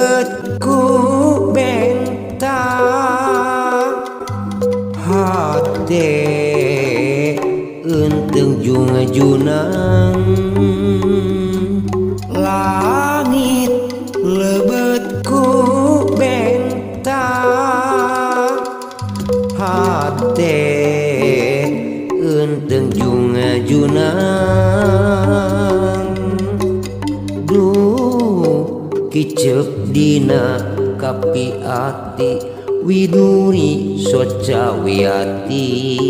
lebetku bentang hate enteng junang langit lebetku bentang hate enteng junang duh kicep dina kapi ati widuri socawiati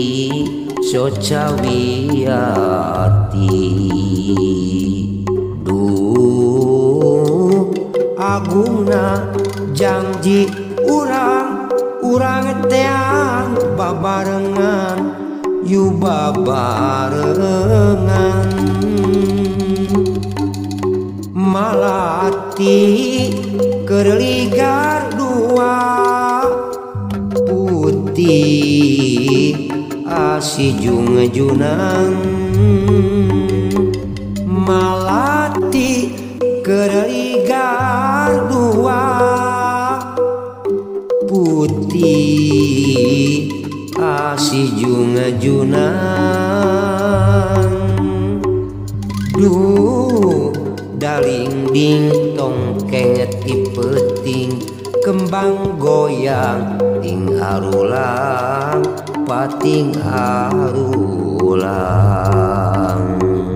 duh agungna janji urang teang babarengan yu babarengan malati kerligar dua putih asi junang malati kerligar dua putih asi junang duh daling ding tong kenget ipeting kembang goyang ting harulang pating harulang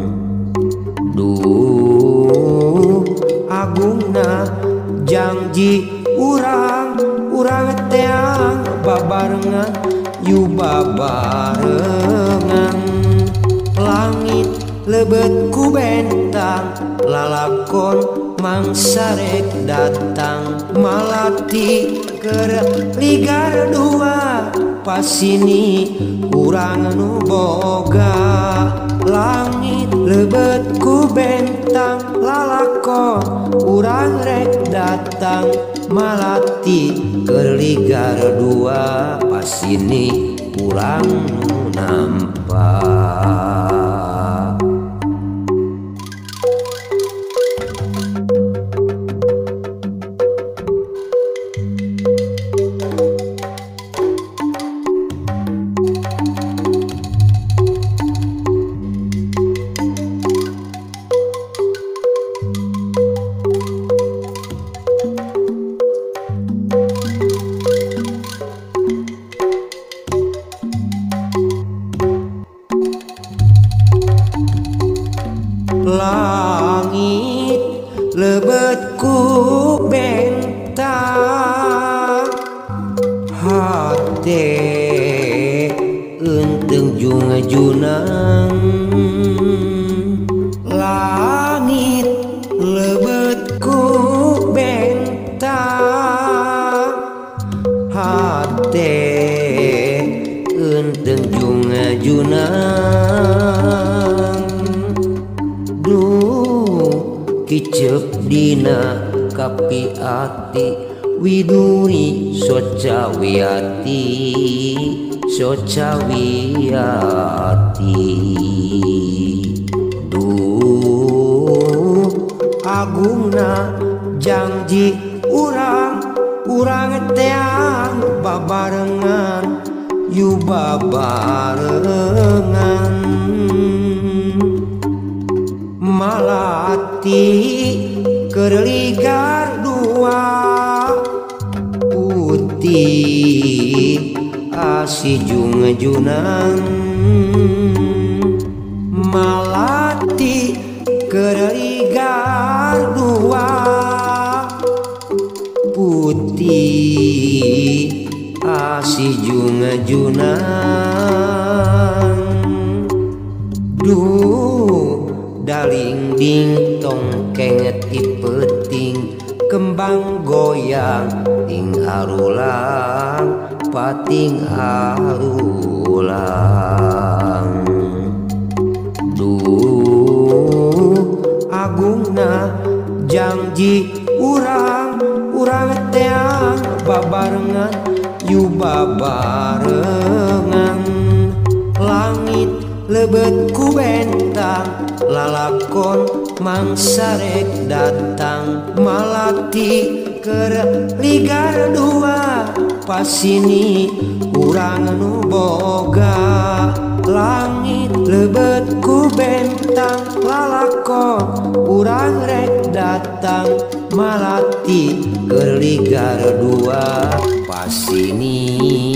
duh agungna janji urang teang babarengan yu babarengan langit lebetku bentang lalakon mangsarek datang malati keur ligar dua pasini urang nu boga langit lebetku bentang lalakon urang rek datang malati keur ligar dua pasini urang nu nampak langit lebetku bentang hate enteng junang langit lebetku bentang hate enteng junang duh kicep dina kapi ati widuri socawiati duh agungna janji urang teang babarengan yu babarengan malati kerligar dua putih asi junang malati kerligar dua putih asi junang duh daling ding tong kenget ipeting kembang goyang ting harulang pating harulang duh agungna janji urang teang babarengan yu babarengan langit lebetku bentang lalakon mangsarek datang malati ke ligar dua. Pas ini urang nu boga langit lebet ku bentang lalakon urang rek datang malati ke ligar dua. Pas ini